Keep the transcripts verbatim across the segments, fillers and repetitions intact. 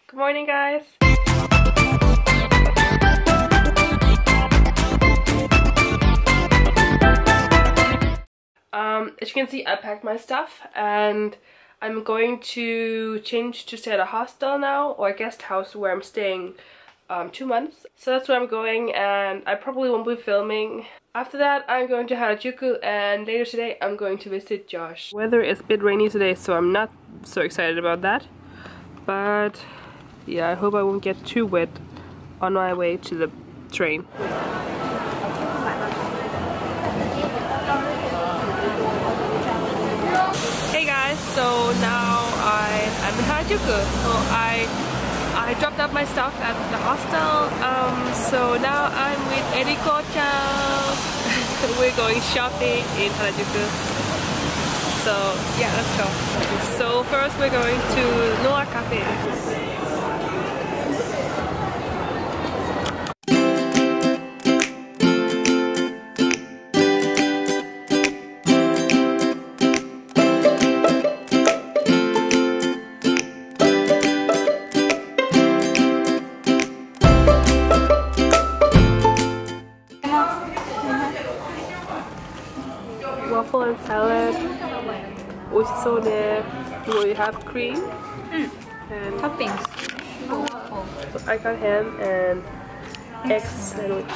Good morning, guys. Um, as you can see, I packed my stuff and I'm going to change to stay at a hostel now, or a guest house where I'm staying um, two months. So that's where I'm going, and I probably won't be filming. After that, I'm going to Harajuku, and later today I'm going to visit Josh. Weather is a bit rainy today, so I'm not so excited about that. But yeah, I hope I won't get too wet on my way to the train. Hey guys, so now I, I'm in Harajuku. So I I dropped up my stuff at the hostel. Um, so now I'm with Eriko-chan. We're going shopping in Harajuku. So yeah, let's go. So first we're going to Noa Cafe. Waffle and salad, oishisou de. Will you have cream? Mm. And toppings. So I got ham and egg sandwich.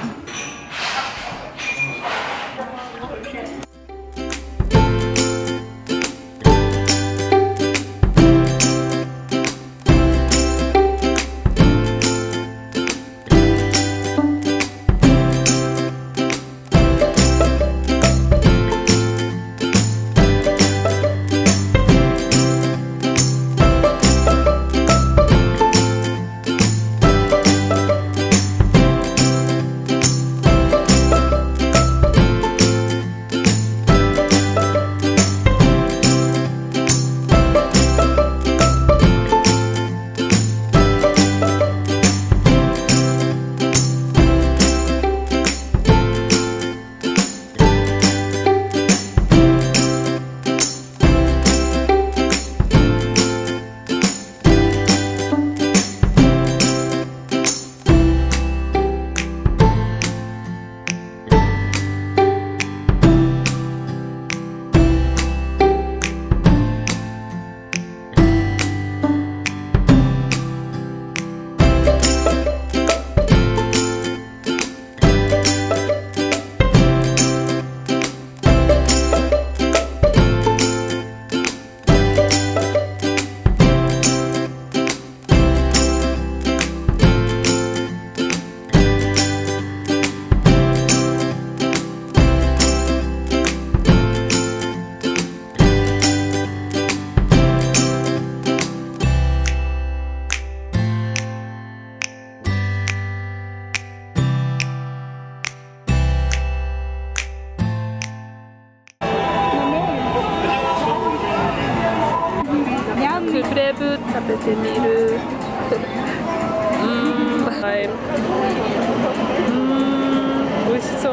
Crepe 食べてみる。うーん、はい。うーん、美味しそう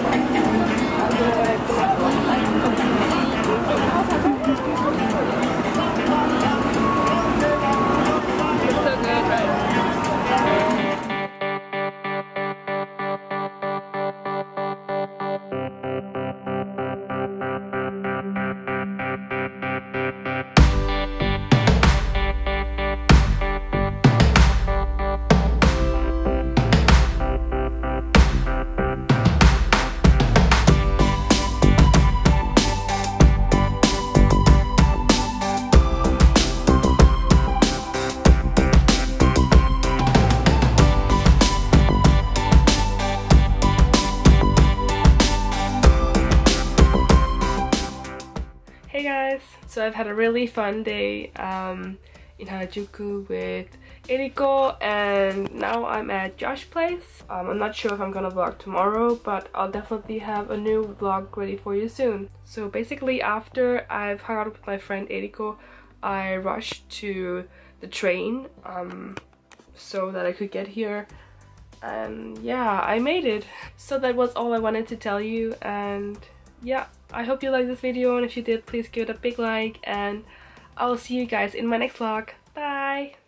。It's so good, right? Hey guys! So I've had a really fun day um, in Harajuku with Eriko, and now I'm at Josh's place. Um, I'm not sure if I'm gonna vlog tomorrow, but I'll definitely have a new vlog ready for you soon. So basically, after I've hung out with my friend Eriko, I rushed to the train um, so that I could get here. And yeah, I made it. So that was all I wanted to tell you, and yeah, I hope you liked this video, and if you did, please give it a big like, and I'll see you guys in my next vlog. Bye!